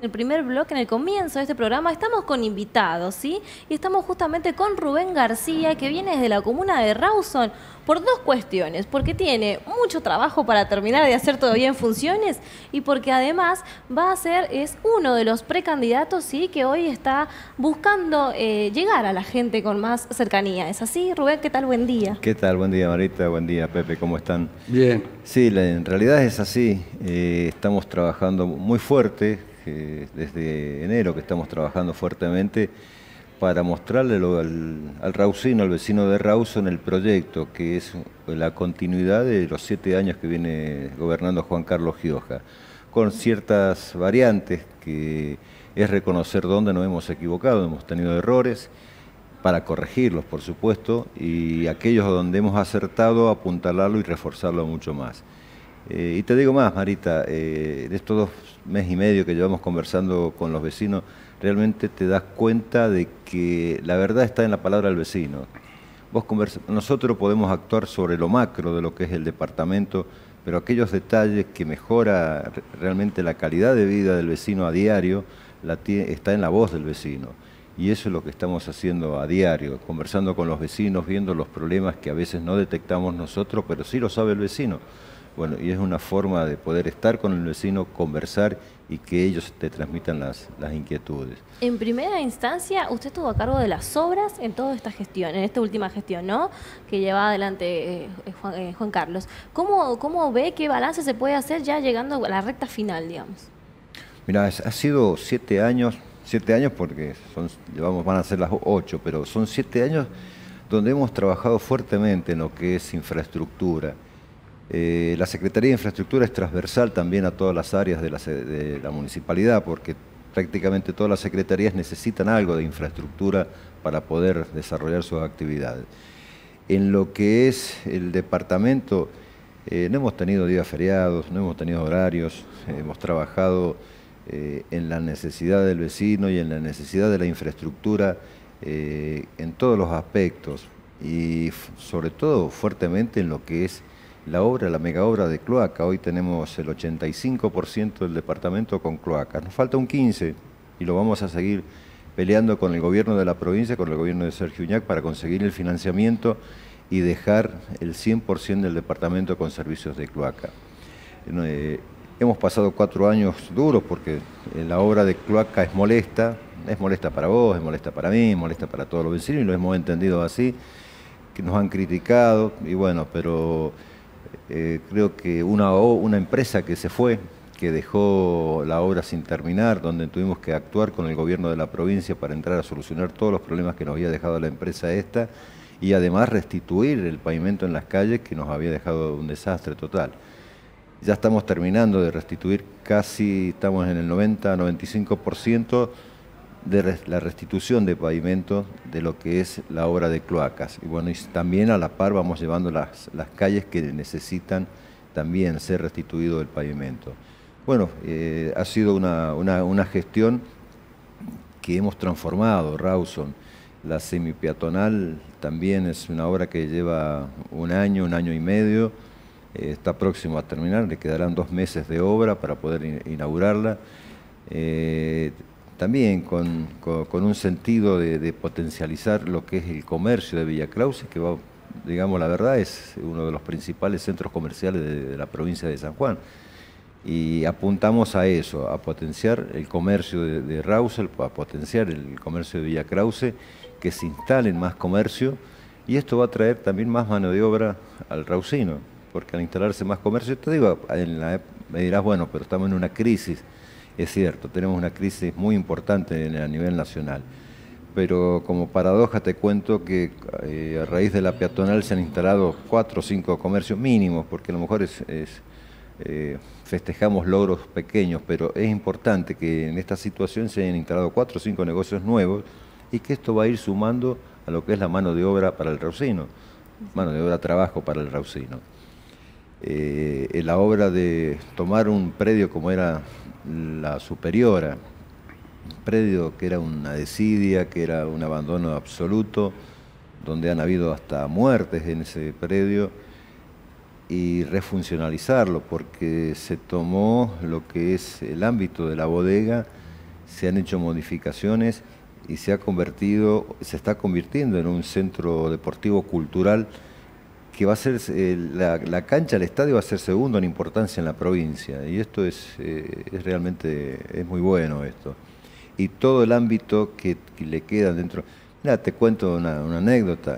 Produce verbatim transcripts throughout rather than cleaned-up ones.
En el primer bloque, en el comienzo de este programa, estamos con invitados, ¿sí? Y estamos justamente con Rubén García, que viene desde la comuna de Rawson, por dos cuestiones. Porque tiene mucho trabajo para terminar de hacer todavía en funciones y porque además va a ser, es uno de los precandidatos, ¿sí? Que hoy está buscando eh, llegar a la gente con más cercanía. ¿Es así, Rubén? ¿Qué tal? Buen día. ¿Qué tal? Buen día, Marita. Buen día, Pepe. ¿Cómo están? Bien. Sí, la- en realidad es así. Eh, estamos trabajando muy fuerte, eh, desde enero que estamos trabajando fuertemente para mostrarle lo- al, al raucino, al vecino de Rawson, el proyecto, que es la continuidad de los siete años que viene gobernando Juan Carlos Gioja, con ciertas variantes que es reconocer dónde nos hemos equivocado, hemos tenido errores, para corregirlos, por supuesto, y aquellos donde hemos acertado, apuntalarlo y reforzarlo mucho más. Eh, y te digo más, Marita, eh, en estos dos meses y medio que llevamos conversando con los vecinos, realmente te das cuenta de que la verdad está en la palabra del vecino. Vos conversa- nosotros podemos actuar sobre lo macro de lo que es el departamento, pero aquellos detalles que mejora re- realmente la calidad de vida del vecino a diario, la tie- está en la voz del vecino. Y eso es lo que estamos haciendo a diario, conversando con los vecinos, viendo los problemas que a veces no detectamos nosotros, pero sí lo sabe el vecino. Bueno, y es una forma de poder estar con el vecino, conversar y que ellos te transmitan las, las inquietudes. En primera instancia, usted estuvo a cargo de las obras en toda esta gestión, en esta última gestión, ¿no? Que lleva adelante eh, Juan, eh, Juan Carlos. ¿Cómo, ¿Cómo ve qué balance se puede hacer ya llegando a la recta final, digamos? Mira, ha sido siete años, siete años porque son, llevamos, van a ser las ocho, pero son siete años donde hemos trabajado fuertemente en lo que es infraestructura. Eh, la Secretaría de Infraestructura es transversal también a todas las áreas de la, de la municipalidad, porque prácticamente todas las secretarías necesitan algo de infraestructura para poder desarrollar sus actividades. En lo que es el departamento, eh, no hemos tenido días feriados, no hemos tenido horarios, eh, hemos trabajado eh, en la necesidad del vecino y en la necesidad de la infraestructura eh, en todos los aspectos y sobre todo fuertemente en lo que es la obra, la mega obra de cloaca. Hoy tenemos el ochenta y cinco por ciento del departamento con cloacas. Nos falta un quince por ciento y lo vamos a seguir peleando con el gobierno de la provincia, con el gobierno de Sergio Uñac, para conseguir el financiamiento y dejar el cien por ciento del departamento con servicios de cloaca. Eh, hemos pasado cuatro años duros porque la obra de cloaca es molesta, es molesta para vos, es molesta para mí, es molesta para todos los vecinos y lo hemos entendido así, que nos han criticado y bueno, pero eh, creo que una, una empresa que se fue, que dejó la obra sin terminar, donde tuvimos que actuar con el gobierno de la provincia para entrar a solucionar todos los problemas que nos había dejado la empresa esta y además restituir el pavimento en las calles que nos había dejado un desastre total. Ya estamos terminando de restituir casi, estamos en el noventa a noventa y cinco por ciento de la restitución de pavimento de lo que es la obra de cloacas. Y bueno, y también a la par vamos llevando las, las calles que necesitan también ser restituido el pavimento. Bueno, eh, ha sido una, una, una gestión que hemos transformado, Rawson. La semipeatonal también es una obra que lleva un año, un año y medio, eh, está próximo a terminar, le quedarán dos meses de obra para poder in inaugurarla. Eh, también con, con, con un sentido de, de potencializar lo que es el comercio de Villa Krause, que va, digamos la verdad, es uno de los principales centros comerciales de, de la provincia de San Juan. Y apuntamos a eso, a potenciar el comercio de, de Rawson, a potenciar el comercio de Villa Krause, que se instalen más comercio, y esto va a traer también más mano de obra al raucino, porque al instalarse más comercio, te digo, en la, me dirás, bueno, pero estamos en una crisis, es cierto, tenemos una crisis muy importante a nivel nacional, pero como paradoja te cuento que eh, a raíz de la peatonal se han instalado cuatro o cinco comercios mínimos, porque a lo mejor es... es Eh, festejamos logros pequeños, pero es importante que en esta situación se hayan instalado cuatro o cinco negocios nuevos y que esto va a ir sumando a lo que es la mano de obra para el raucino, mano de obra trabajo para el raucino. Eh, en la obra de tomar un predio como era la Superiora, un predio que era una desidia, que era un abandono absoluto, donde han habido hasta muertes en ese predio, y refuncionalizarlo, porque se tomó lo que es el ámbito de la bodega se han hecho modificaciones y se ha convertido, se está convirtiendo en un centro deportivo cultural que va a ser, eh, la, la cancha, el estadio va a ser segundo en importancia en la provincia, y esto es, eh, es realmente, es muy bueno esto. Y todo el ámbito que, que le queda dentro. Mira, te cuento una, una anécdota.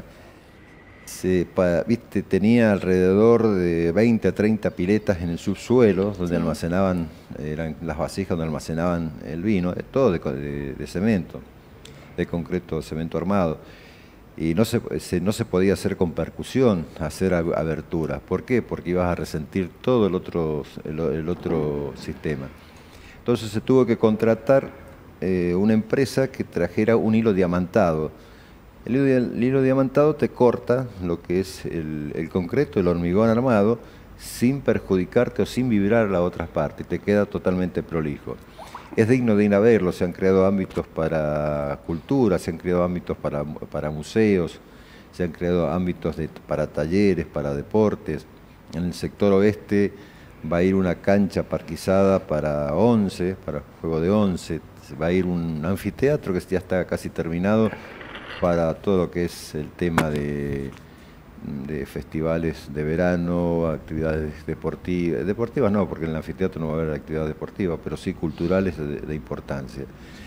Se, pa, viste, tenía alrededor de veinte a treinta piletas en el subsuelo, donde sí. almacenaban, eran las vasijas donde almacenaban el vino, todo de, de, de cemento, de concreto, cemento armado. Y no se, se, no se podía hacer con percusión, hacer aberturas. ¿Por qué? Porque ibas a resentir todo el otro, el, el otro sistema. Entonces se tuvo que contratar eh, una empresa que trajera un hilo diamantado. El hilo, el hilo diamantado te corta lo que es el, el concreto, el hormigón armado, sin perjudicarte o sin vibrar la otra parte, te queda totalmente prolijo. Es digno de ir a verlo, se han creado ámbitos para cultura, se han creado ámbitos para, para museos, se han creado ámbitos de, para talleres, para deportes. En el sector oeste va a ir una cancha parquizada para once, para juego de once, va a ir un anfiteatro que ya está casi terminado para todo lo que es el tema de, de festivales de verano, actividades deportivas, deportivas no, porque en el anfiteatro no va a haber actividades deportivas, pero sí culturales de, de importancia.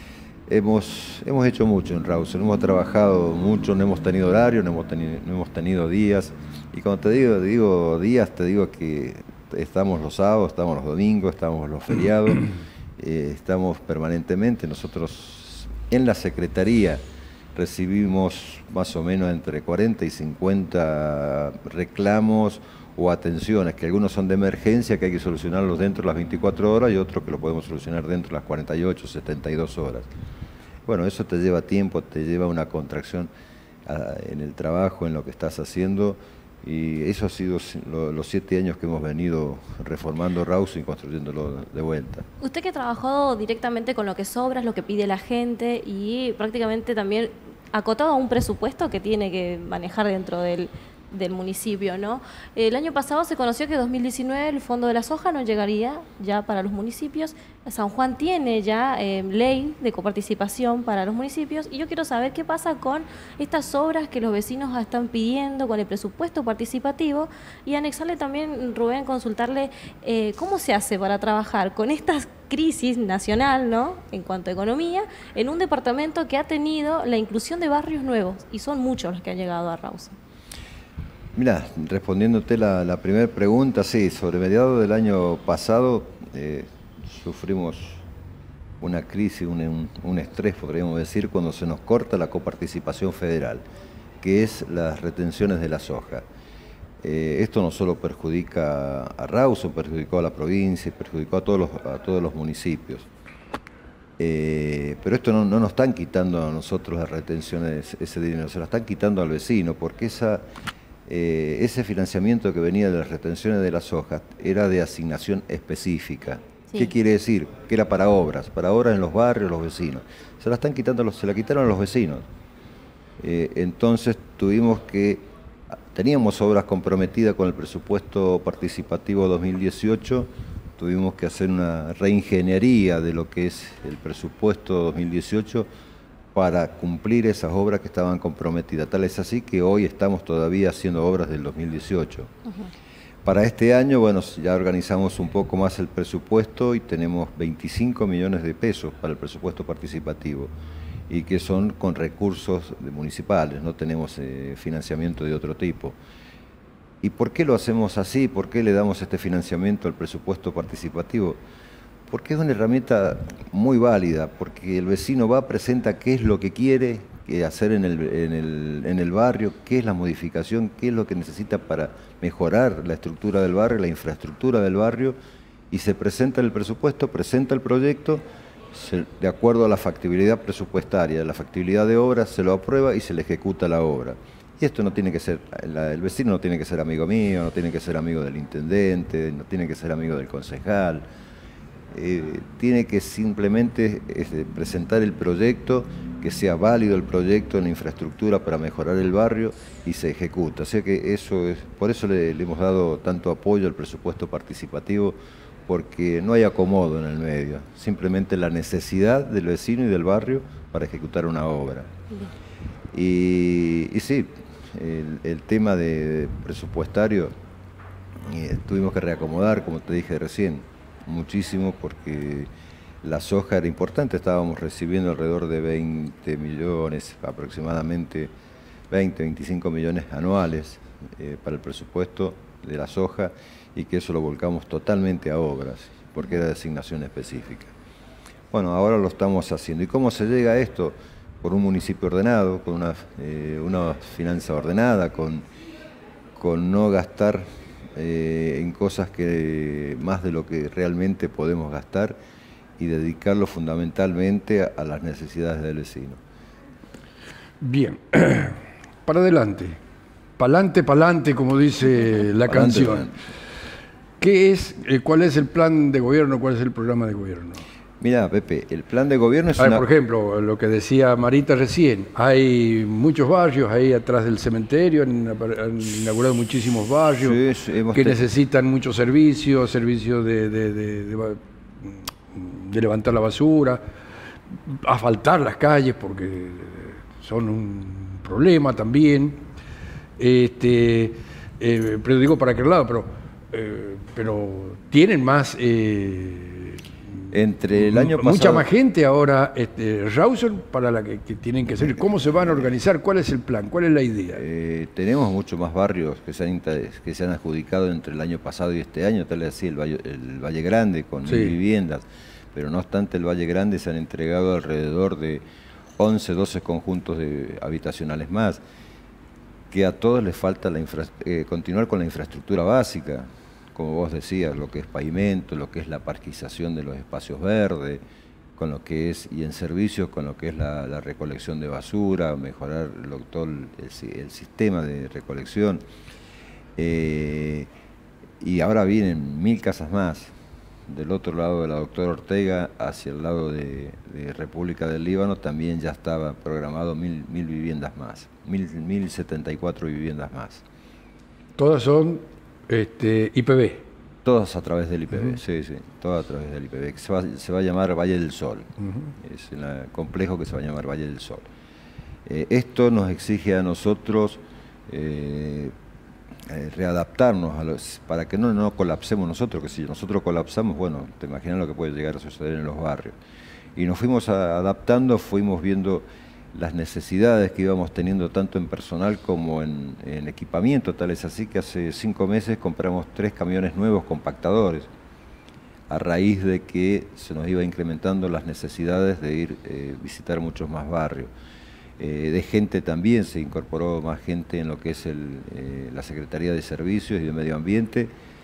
Hemos, hemos hecho mucho en Rawson, hemos trabajado mucho, no hemos tenido horario, no hemos tenido, no hemos tenido días, y cuando te digo, digo días, te digo que estamos los sábados, estamos los domingos, estamos los feriados, eh, estamos permanentemente. Nosotros en la Secretaría recibimos más o menos entre cuarenta y cincuenta reclamos o atenciones, que algunos son de emergencia, que hay que solucionarlos dentro de las veinticuatro horas, y otros que lo podemos solucionar dentro de las cuarenta y ocho, setenta y dos horas. Bueno, eso te lleva tiempo, te lleva una contracción uh, en el trabajo, en lo que estás haciendo, y eso ha sido lo, los siete años que hemos venido reformando Rawson y construyéndolo de vuelta. Usted que trabajó directamente con lo que sobra, lo que pide la gente, y prácticamente también acotado a un presupuesto que tiene que manejar dentro del, del municipio, ¿no? El año pasado se conoció que en dos mil diecinueve el Fondo de la Soja no llegaría ya para los municipios. San Juan tiene ya eh, ley de coparticipación para los municipios, y yo quiero saber qué pasa con estas obras que los vecinos están pidiendo con el presupuesto participativo, y anexarle también, Rubén, consultarle eh, cómo se hace para trabajar con estas crisis nacional, ¿no?, en cuanto a economía, en un departamento que ha tenido la inclusión de barrios nuevos, y son muchos los que han llegado a Rawson. Mira, respondiéndote la, la primera pregunta, sí, sobre mediados del año pasado eh, sufrimos una crisis, un, un, un estrés, podríamos decir, cuando se nos corta la coparticipación federal, que es las retenciones de la soja. Eh, esto no solo perjudica a Rawson, perjudicó a la provincia, perjudicó a todos los, a todos los municipios. Eh, pero esto no, no nos están quitando a nosotros las retenciones, ese dinero, se lo están quitando al vecino, porque esa, eh, ese financiamiento que venía de las retenciones de las hojas era de asignación específica. Sí. ¿Qué quiere decir? Que era para obras, para obras en los barrios, los vecinos. Se la están quitando, los, se la quitaron a los vecinos. Eh, entonces tuvimos que, teníamos obras comprometidas con el presupuesto participativo dos mil dieciocho, tuvimos que hacer una reingeniería de lo que es el presupuesto dos mil dieciocho para cumplir esas obras que estaban comprometidas. Tal es así que hoy estamos todavía haciendo obras del dos mil dieciocho. Uh-huh. Para este año, bueno, ya organizamos un poco más el presupuesto y tenemos veinticinco millones de pesos para el presupuesto participativo, y que son con recursos municipales, no tenemos eh, financiamiento de otro tipo. ¿Y por qué lo hacemos así? ¿Por qué le damos este financiamiento al presupuesto participativo? Porque es una herramienta muy válida, porque el vecino va, presenta qué es lo que quiere hacer en el, en el, en el barrio, qué es la modificación, qué es lo que necesita para mejorar la estructura del barrio, la infraestructura del barrio, y se presenta el presupuesto, presenta el proyecto, se, de acuerdo a la factibilidad presupuestaria, la factibilidad de obra, se lo aprueba y se le ejecuta la obra. Y esto no tiene que ser, la, el vecino no tiene que ser amigo mío, no tiene que ser amigo del intendente, no tiene que ser amigo del concejal, eh, tiene que simplemente eh, presentar el proyecto, que sea válido el proyecto en la infraestructura para mejorar el barrio, y se ejecuta. O sea que eso es, por eso le, le hemos dado tanto apoyo al presupuesto participativo, porque no hay acomodo en el medio, simplemente la necesidad del vecino y del barrio para ejecutar una obra. Y, y sí, el, el tema de presupuestario eh, tuvimos que reacomodar, como te dije recién, muchísimo, porque la soja era importante, estábamos recibiendo alrededor de veinte millones, aproximadamente veinte, veinticinco millones anuales eh, para el presupuesto de la soja, y que eso lo volcamos totalmente a obras, porque era de asignación específica. Bueno, ahora lo estamos haciendo. ¿Y cómo se llega a esto? Por un municipio ordenado, con una, eh, una finanza ordenada, con, con no gastar eh, en cosas que más de lo que realmente podemos gastar, y dedicarlo fundamentalmente a, a las necesidades del vecino. Bien, para adelante, pa'lante, pa'lante, como dice la Pa'lante, canción. pa'lante. ¿Qué es, eh, ¿Cuál es el plan de gobierno, cuál es el programa de gobierno? Mira, Pepe, el plan de gobierno es A ver, una... por ejemplo, lo que decía Marita recién, hay muchos barrios ahí atrás del cementerio, han, han inaugurado muchísimos barrios Sí, sí, hemos que te- necesitan muchos servicios, servicios de, de, de, de, ba- de levantar la basura, asfaltar las calles porque son un problema también. Este, eh, pero digo para aquel lado, pero, eh, pero tienen más... Eh, Entre el año pasado... mucha más gente ahora, este, Rawson, para la que, que tienen que hacer. ¿Cómo se van a organizar? ¿Cuál es el plan? ¿Cuál es la idea? Eh, tenemos muchos más barrios que se, han, inter- que se han adjudicado entre el año pasado y este año, tal vez así el Valle, el Valle Grande con Sí. mil viviendas, pero no obstante el Valle Grande se han entregado alrededor de once, doce conjuntos de habitacionales más, que a todos les falta la infra- eh, continuar con la infraestructura básica, como vos decías, lo que es pavimento, lo que es la parquización de los espacios verdes, con lo que es, y en servicios, con lo que es la, la recolección de basura, mejorar lo- todo el, el- el sistema de recolección. Eh, y ahora vienen mil casas más, del otro lado de la doctora Ortega, hacia el lado de, de República del Líbano, también ya estaba programado mil, mil viviendas más, mil, mil setenta y cuatro viviendas más. Todas son este, I P B. Todas a través del I P B, Ujú. sí, sí, todas a través del I P B, que se va, se va a llamar Valle del Sol. Ujú. Es un complejo que se va a llamar Valle del Sol. Eh, esto nos exige a nosotros eh, eh, readaptarnos a los, para que no, no colapsemos nosotros, que si nosotros colapsamos, bueno, te imaginas lo que puede llegar a suceder en los barrios. Y nos fuimos a- adaptando, fuimos viendo las necesidades que íbamos teniendo tanto en personal como en, en equipamiento, tal es así que hace cinco meses compramos tres camiones nuevos compactadores, a raíz de que se nos iba incrementando las necesidades de ir eh, visitar muchos más barrios. Eh, de gente también, se incorporó más gente en lo que es el, eh, la Secretaría de Servicios y de Medio Ambiente.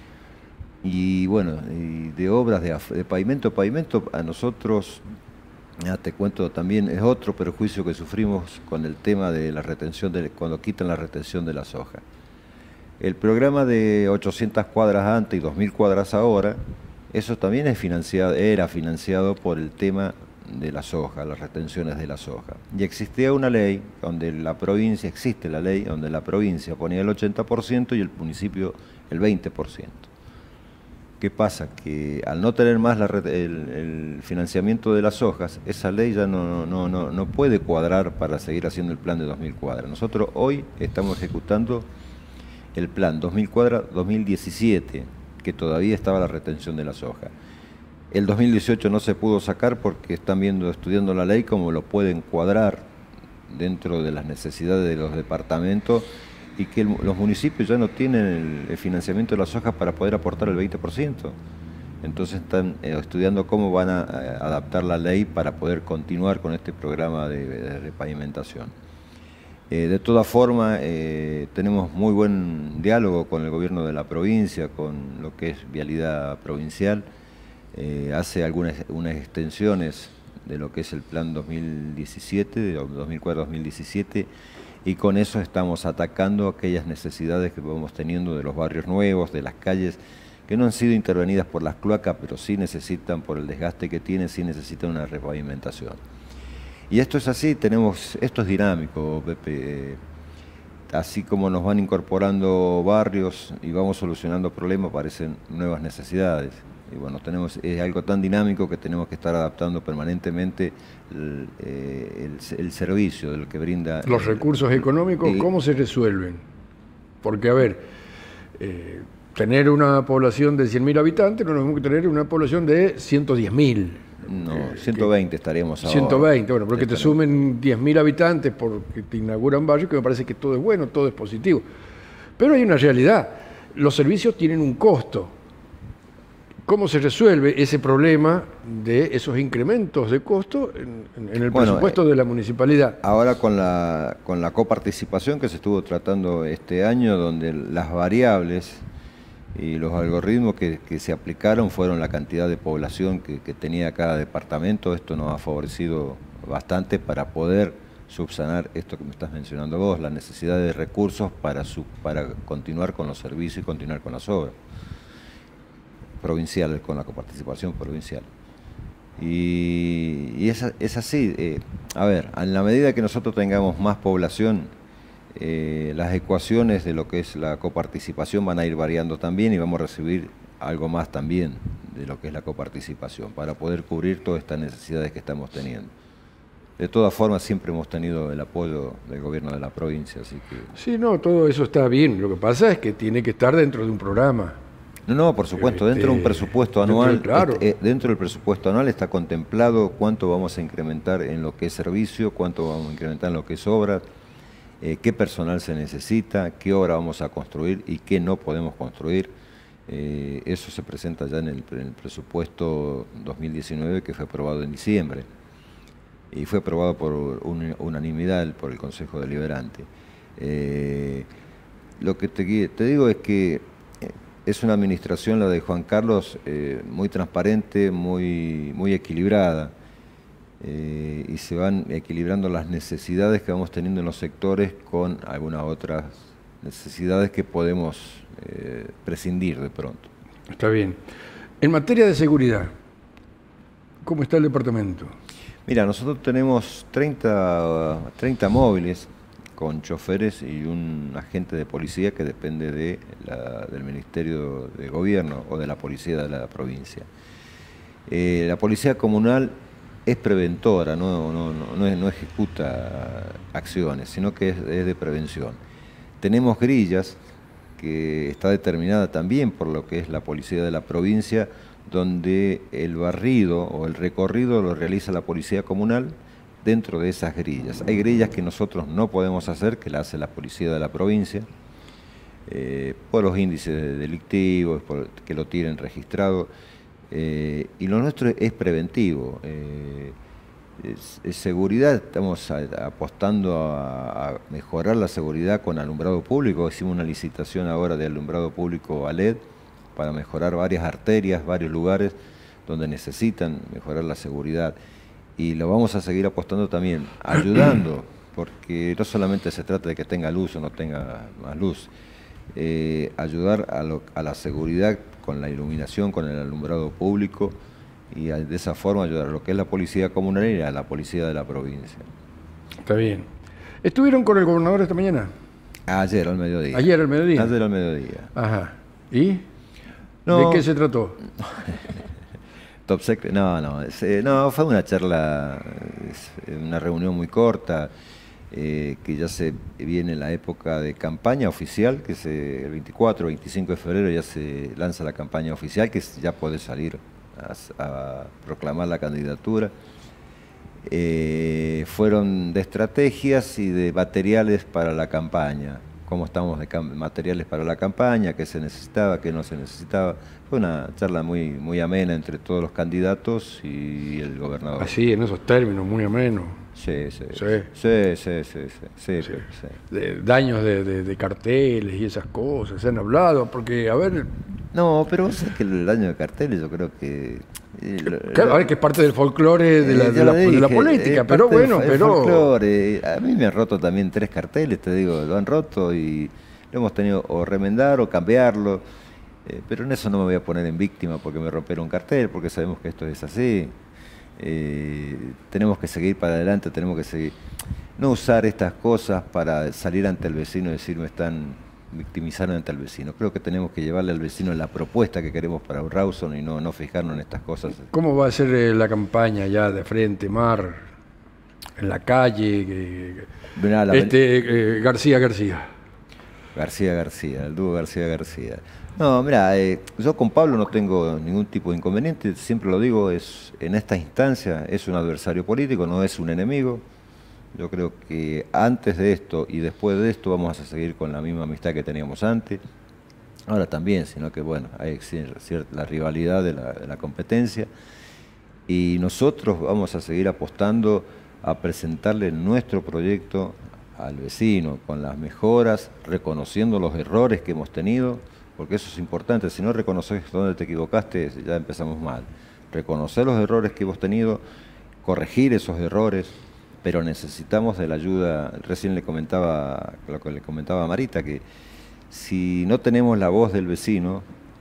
Y bueno, y de obras de, af- de pavimento, pavimento, a nosotros, ya te cuento también, es otro perjuicio que sufrimos con el tema de la retención, de, cuando quitan la retención de la soja. El programa de ochocientas cuadras antes y dos mil cuadras ahora, eso también es financiado, era financiado por el tema de la soja, las retenciones de la soja. Y existía una ley donde la provincia, existe la ley donde la provincia ponía el ochenta por ciento y el municipio el veinte por ciento. ¿Qué pasa? Que al no tener más la red- el, el financiamiento de las hojas, esa ley ya no, no, no, no puede cuadrar para seguir haciendo el plan de dos mil cuadras. Nosotros hoy estamos ejecutando el plan dos mil cuadras dos mil diecisiete, que todavía estaba la retención de las hojas. El dos mil dieciocho no se pudo sacar porque están viendo, estudiando la ley cómo lo pueden cuadrar dentro de las necesidades de los departamentos, y que el- los municipios ya no tienen el, el financiamiento de las hojas para poder aportar el veinte por ciento. Entonces están eh, estudiando cómo van a, a adaptar la ley para poder continuar con este programa de, de repavimentación. Eh, de todas formas, eh, tenemos muy buen diálogo con el gobierno de la provincia, con lo que es vialidad provincial. Eh, hace algunas unas extensiones de lo que es el plan dos mil diecisiete, de dos mil cuatro a dos mil diecisiete, y con eso estamos atacando aquellas necesidades que vamos teniendo de los barrios nuevos, de las calles, que no han sido intervenidas por las cloacas, pero sí necesitan, por el desgaste que tienen, sí necesitan una repavimentación. Y esto es así, tenemos, esto es dinámico, Pepe. Eh, así como nos van incorporando barrios y vamos solucionando problemas, aparecen nuevas necesidades. Y bueno, tenemos, es algo tan dinámico que tenemos que estar adaptando permanentemente el, eh, el, el servicio del que brinda. Los el, recursos económicos, el, ¿cómo se resuelven? Porque, a ver, eh, tener una población de cien mil habitantes no es lo mismo que tener una población de ciento diez mil. No, eh, ciento veinte estaríamos ahora. ciento veinte, bueno, porque te Estaremos. sumen diez mil habitantes porque te inauguran barrios, que me parece que todo es bueno, todo es positivo. Pero hay una realidad, los servicios tienen un costo. ¿Cómo se resuelve ese problema de esos incrementos de costo en, en el Bueno, presupuesto eh, de la municipalidad? Ahora con la, con la coparticipación que se estuvo tratando este año, donde las variables y los algoritmos que, que se aplicaron fueron la cantidad de población que, que tenía cada departamento, esto nos ha favorecido bastante para poder subsanar esto que me estás mencionando vos, la necesidad de recursos para, su, para continuar con los servicios y continuar con las obras provinciales, con la coparticipación provincial. Y, y es, es así, eh, a ver, en la medida que nosotros tengamos más población, eh, las ecuaciones de lo que es la coparticipación van a ir variando también y vamos a recibir algo más también de lo que es la coparticipación para poder cubrir todas estas necesidades que estamos teniendo. De todas formas, siempre hemos tenido el apoyo del gobierno de la provincia, así que... Sí, no, todo eso está bien. Lo que pasa es que tiene que estar dentro de un programa. No, no, por supuesto, dentro de un presupuesto anual, dentro, claro. este, eh, dentro del presupuesto anual está contemplado cuánto vamos a incrementar en lo que es servicio, cuánto vamos a incrementar en lo que es obra, eh, qué personal se necesita, qué obra vamos a construir y qué no podemos construir. Eh, eso se presenta ya en el, en el presupuesto dos mil diecinueve que fue aprobado en diciembre y fue aprobado por un, unanimidad por el Consejo Deliberante. Eh, lo que te, te digo es que es una administración, la de Juan Carlos, eh, muy transparente, muy, muy equilibrada, eh, y se van equilibrando las necesidades que vamos teniendo en los sectores con algunas otras necesidades que podemos eh, prescindir de pronto. Está bien. En materia de seguridad, ¿cómo está el departamento? Mira, nosotros tenemos treinta, treinta móviles con choferes y un agente de policía que depende de la, del Ministerio de Gobierno o de la Policía de la provincia. Eh, la Policía Comunal es preventora, no, no, no, no, no ejecuta acciones, sino que es, es de prevención. Tenemos grillas, que está determinada también por lo que es la Policía de la provincia, donde el barrido o el recorrido lo realiza la Policía Comunal dentro de esas grillas. Hay grillas que nosotros no podemos hacer, que la hace la Policía de la provincia, eh, por los índices delictivos, por que lo tienen registrado, eh, y lo nuestro es preventivo. Eh, es, es seguridad, estamos a, apostando a, a mejorar la seguridad con alumbrado público. Hicimos una licitación ahora de alumbrado público a L E D para mejorar varias arterias, varios lugares donde necesitan mejorar la seguridad. Y lo vamos a seguir apostando también, ayudando, porque no solamente se trata de que tenga luz o no tenga más luz, eh, ayudar a, lo, a la seguridad con la iluminación, con el alumbrado público, y a, de esa forma ayudar a lo que es la Policía Comunal y a la Policía de la provincia. Está bien. ¿Estuvieron con el gobernador esta mañana? Ayer al mediodía. ¿Ayer al mediodía? Ayer al mediodía. Ajá. ¿Y? No. ¿De qué se trató? Top secret, no, no, es, eh, no, fue una charla, es, una reunión muy corta, eh, que ya se viene la época de campaña oficial, que se, el veinticuatro, veinticinco de febrero ya se lanza la campaña oficial, que ya puede salir a, a proclamar la candidatura. Eh, fueron de estrategias y de materiales para la campaña, cómo estamos de materiales para la campaña, qué se necesitaba, qué no se necesitaba. Fue una charla muy, muy amena entre todos los candidatos y el gobernador. Así, en esos términos, muy ameno. Sí, sí. Sí. Sí, sí, sí, sí, sí, Sí. sí. De daños de, de, de carteles y esas cosas, se han hablado, porque, a ver... No, pero vos sabés que el daño de carteles yo creo que... eh, lo- Claro, a ver, que es parte del folclore de la, Eh, de ya la, lo de la dije, política, es pero parte del bueno, fo- el pero... folclore. A mí me han roto también tres carteles, te digo, lo han roto y lo hemos tenido o remendar o cambiarlo, eh, pero en eso no me voy a poner en víctima porque me rompieron un cartel, porque sabemos que esto es así. Eh, tenemos que seguir para adelante, tenemos que seguir. No usar estas cosas para salir ante el vecino y decir me están, victimizar ante el vecino. Creo que tenemos que llevarle al vecino la propuesta que queremos para Rawson y no, no fijarnos en estas cosas. ¿Cómo va a ser eh, la campaña ya de frente, mar, en la calle? Eh, Mirá, la este, eh, García García. García García, el dúo García García. No, mira, eh, yo con Pablo no tengo ningún tipo de inconveniente, siempre lo digo, es en esta instancia es un adversario político, no es un enemigo. Yo creo que antes de esto y después de esto vamos a seguir con la misma amistad que teníamos antes. Ahora también, sino que bueno, hay cierta la rivalidad de la, de la competencia y nosotros vamos a seguir apostando a presentarle nuestro proyecto al vecino con las mejoras, reconociendo los errores que hemos tenido, porque eso es importante. Si no reconoces dónde te equivocaste, ya empezamos mal. Reconocer los errores que hemos tenido, corregir esos errores, pero necesitamos de la ayuda. Recién le comentaba lo que le comentaba a Marita, que si no tenemos la voz del vecino,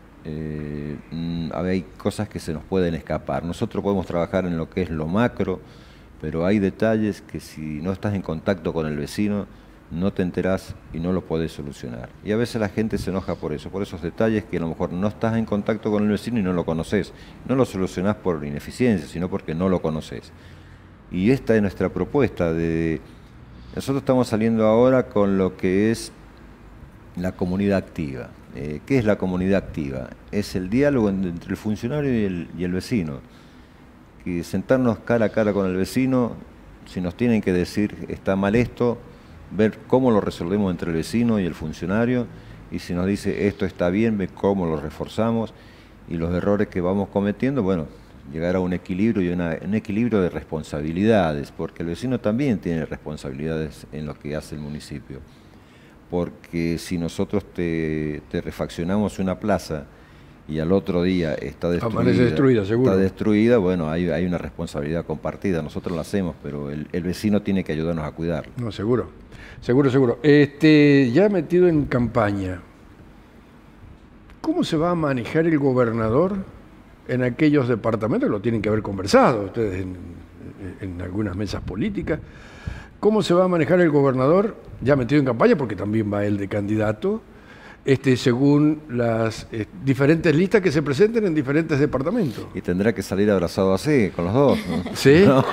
eh, hay cosas que se nos pueden escapar. Nosotros podemos trabajar en lo que es lo macro, pero hay detalles que si no estás en contacto con el vecino, no te enterás y no lo podés solucionar. Y a veces la gente se enoja por eso, por esos detalles que a lo mejor no estás en contacto con el vecino y no lo conoces. No lo solucionás por ineficiencia, sino porque no lo conoces. Y esta es nuestra propuesta. De nosotros estamos saliendo ahora con lo que es la comunidad activa. Eh, ¿Qué es la comunidad activa? Es el diálogo entre el funcionario y el, y el vecino. Que sentarnos cara a cara con el vecino, si nos tienen que decir está mal esto, ver cómo lo resolvemos entre el vecino y el funcionario, y si nos dice esto está bien, ver cómo lo reforzamos, y los errores que vamos cometiendo, bueno, llegar a un equilibrio y una, un equilibrio de responsabilidades, porque el vecino también tiene responsabilidades en lo que hace el municipio. Porque si nosotros te, te refaccionamos una plaza y al otro día está destruida, Amanece destruida, seguro. está destruida, bueno, hay, hay una responsabilidad compartida, nosotros la hacemos, pero el, el vecino tiene que ayudarnos a cuidarlo. No, seguro, seguro, seguro. Este, ya metido en campaña, ¿cómo se va a manejar el gobernador en aquellos departamentos? Lo tienen que haber conversado ustedes en, en algunas mesas políticas. ¿Cómo se va a manejar el gobernador ya metido en campaña? Porque también va él de candidato. Este, según las eh, diferentes listas que se presenten en diferentes departamentos. Y tendrá que salir abrazado así, con los dos, ¿no? ¿Sí? No,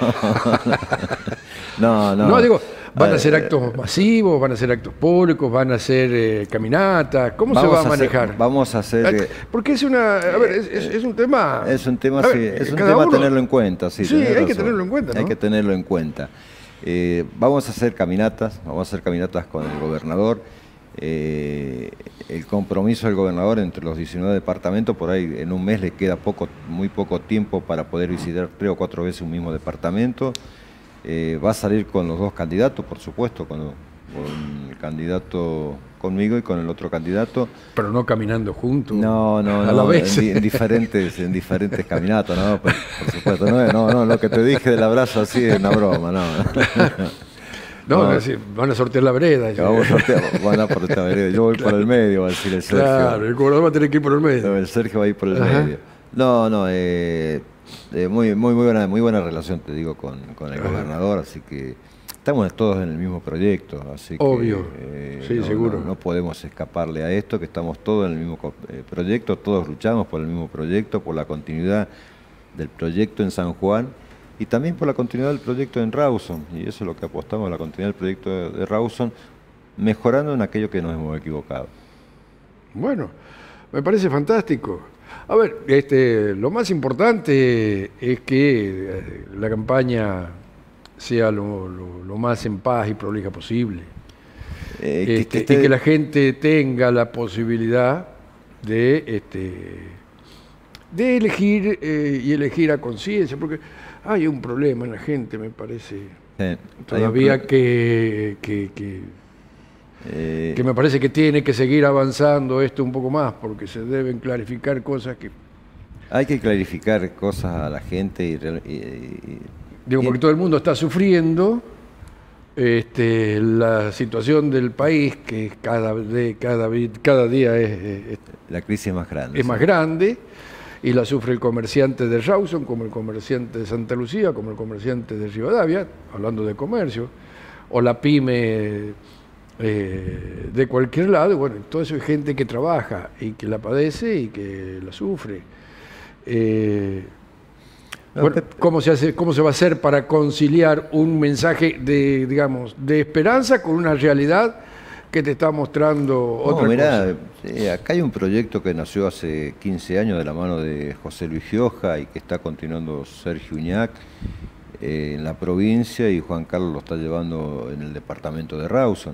no. No, no digo, van a ser eh, actos masivos, van a ser actos públicos, van a ser eh, caminatas. ¿Cómo se va a manejar? Hacer, vamos a hacer... Eh, Porque es una... A ver, es, es, es un tema... Es un tema, ver, sí, es un tema uno, tenerlo en cuenta. Sí, sí hay razón. que tenerlo en cuenta, ¿no? Hay que tenerlo en cuenta. Eh, vamos a hacer caminatas, vamos a hacer caminatas con el gobernador. Eh, el compromiso del gobernador entre los diecinueve departamentos, por ahí en un mes le queda poco, muy poco tiempo para poder visitar tres o cuatro veces un mismo departamento. Eh, va a salir con los dos candidatos, por supuesto, con, con el candidato conmigo y con el otro candidato. Pero no caminando juntos. No, no, a no, la vez. En, en diferentes, en diferentes caminatas, no, por, por supuesto. No, no, no, lo que te dije del abrazo así es una broma, no. No, no, decir, van a sortear la vereda. Vamos a sortear, van a por esta vereda. Yo voy por el medio, va a decir el Sergio. Claro, el gobernador va a tener que ir por el medio. El Sergio va a ir por el Ajá. medio. No, no, eh, eh, muy, muy, muy, buena, muy buena relación, te digo, con, con el Ajá. gobernador, así que estamos todos en el mismo proyecto, así Obvio. que eh, Sí, no, seguro. No, no podemos escaparle a esto, que estamos todos en el mismo eh, proyecto, todos luchamos por el mismo proyecto, por la continuidad del proyecto en San Juan, y también por la continuidad del proyecto en Rawson, y eso es lo que apostamos, la continuidad del proyecto de, de Rawson, mejorando en aquello que nos hemos equivocado. Bueno, me parece fantástico. A ver, este, lo más importante es que la campaña sea lo, lo, lo más en paz y prolija posible. Eh, que, este, que esté... Y que la gente tenga la posibilidad de, este, de elegir eh, y elegir a conciencia, porque hay un problema en la gente, me parece, sí, todavía que, que, que, eh, que me parece que tiene que seguir avanzando esto un poco más, porque se deben clarificar cosas que... Hay que clarificar cosas a la gente y... y, y digo, porque y, todo el mundo está sufriendo este, la situación del país, que cada, de, cada, cada día es, es... La crisis más grande. Es sí. más grande. Y la sufre el comerciante de Rawson, como el comerciante de Santa Lucía, como el comerciante de Rivadavia, hablando de comercio, o la pyme eh, de cualquier lado. Bueno, todo eso es gente que trabaja y que la padece y que la sufre. Eh, bueno, ¿cómo se hace, cómo se va a hacer para conciliar un mensaje de, digamos, de esperanza con una realidad que te está mostrando otra no, mirá, cosa? Eh, acá hay un proyecto que nació hace quince años de la mano de José Luis Gioja y que está continuando Sergio Uñac eh, en la provincia, y Juan Carlos lo está llevando en el departamento de Rawson.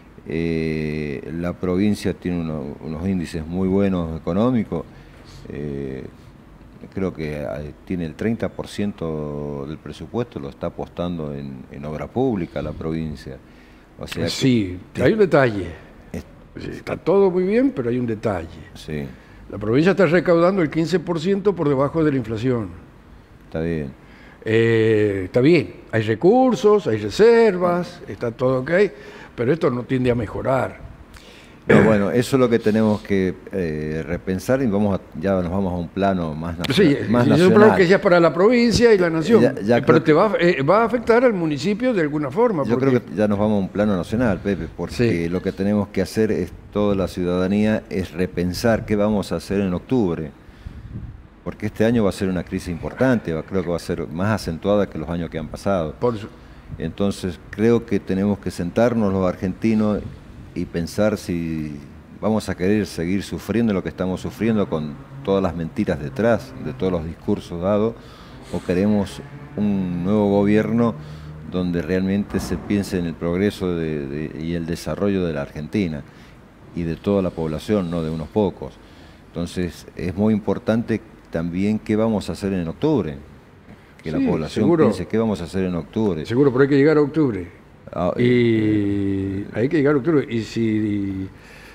Eh, la provincia tiene uno, unos índices muy buenos económicos. Eh, creo que tiene el treinta por ciento del presupuesto, lo está apostando en, en obra pública la provincia. O sea sí, que, hay un detalle. Es, está todo muy bien, pero hay un detalle. Sí. La provincia está recaudando el quince por ciento por debajo de la inflación. Está bien. Eh, está bien, hay recursos, hay reservas, está todo ok, pero esto no tiende a mejorar. No, bueno, eso es lo que tenemos que eh, repensar, y vamos a, ya nos vamos a un plano más, nacional, sí, más es nacional. un plano que ya es para la provincia y la nación, Ya, ya pero te que, va, eh, va a afectar al municipio de alguna forma. Yo porque... creo que ya nos vamos a un plano nacional, Pepe, porque sí. Lo que tenemos que hacer es, toda la ciudadanía, es repensar qué vamos a hacer en octubre, porque este año va a ser una crisis importante, creo que va a ser más acentuada que los años que han pasado. Por su... Entonces creo que tenemos que sentarnos los argentinos y pensar si vamos a querer seguir sufriendo lo que estamos sufriendo con todas las mentiras detrás de todos los discursos dados, o queremos un nuevo gobierno donde realmente se piense en el progreso de, de, y el desarrollo de la Argentina y de toda la población, no de unos pocos. Entonces es muy importante también qué vamos a hacer en octubre, que sí, la población seguro, piense qué vamos a hacer en octubre. Seguro, pero hay que llegar a octubre. Ah, y eh, hay que llegar a octubre. Y si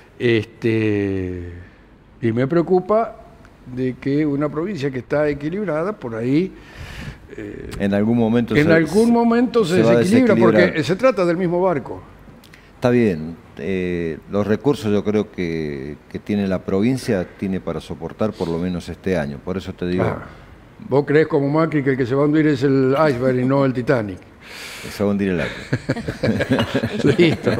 este y me preocupa de que una provincia que está equilibrada por ahí eh, en algún momento en se, algún momento se, se desequilibra, porque se trata del mismo barco. Está bien, eh, los recursos yo creo que, que tiene la provincia tiene para soportar por lo menos este año, por eso te digo. Ah, vos crees como Macri que el que se va a hundir es el iceberg y no el Titanic. Se va a hundir el agua. Listo.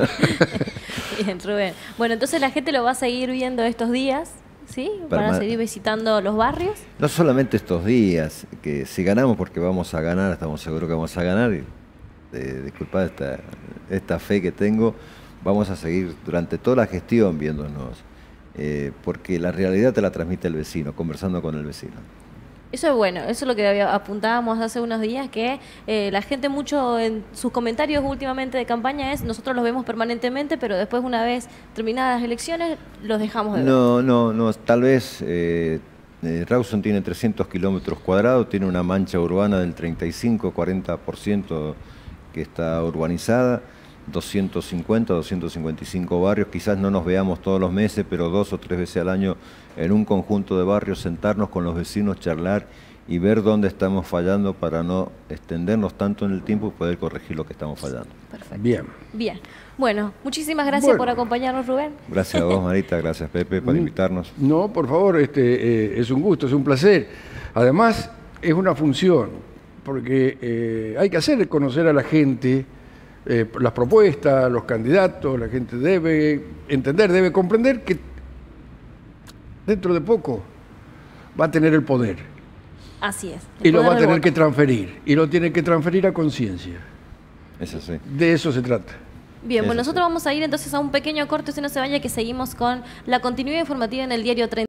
Bien, Rubén. Bueno, entonces la gente lo va a seguir viendo estos días, ¿sí? Para, Para seguir visitando los barrios. No solamente estos días, que si ganamos, porque vamos a ganar, estamos seguros que vamos a ganar, y, eh, disculpad esta, esta fe que tengo, vamos a seguir durante toda la gestión viéndonos, eh, porque la realidad te la transmite el vecino, conversando con el vecino. Eso es bueno, eso es lo que apuntábamos hace unos días, que eh, la gente mucho en sus comentarios últimamente de campaña es, nosotros los vemos permanentemente, pero después una vez terminadas las elecciones los dejamos de ver. No, no, no, tal vez eh, eh, Rawson tiene trescientos kilómetros cuadrados, tiene una mancha urbana del treinta y cinco a cuarenta por ciento que está urbanizada, doscientos cincuenta, doscientos cincuenta y cinco barrios, quizás no nos veamos todos los meses, pero dos o tres veces al año en un conjunto de barrios, sentarnos con los vecinos, charlar y ver dónde estamos fallando para no extendernos tanto en el tiempo y poder corregir lo que estamos fallando. Perfecto. Bien. Bien. Bueno, muchísimas gracias bueno. por acompañarnos, Rubén. Gracias a vos, Marita, gracias, Pepe, por invitarnos. No, por favor, este, eh, es un gusto, es un placer. Además, es una función, porque eh, hay que hacer conocer a la gente eh, las propuestas, los candidatos, la gente debe entender, debe comprender que dentro de poco va a tener el poder. Así es. Y lo va a tener que transferir. Y lo tiene que transferir a conciencia. Eso sí. De eso se trata. Bien, eso bueno, nosotros sí. vamos a ir entonces a un pequeño corte, usted no se vaya, que seguimos con la continuidad informativa en el diario treinta.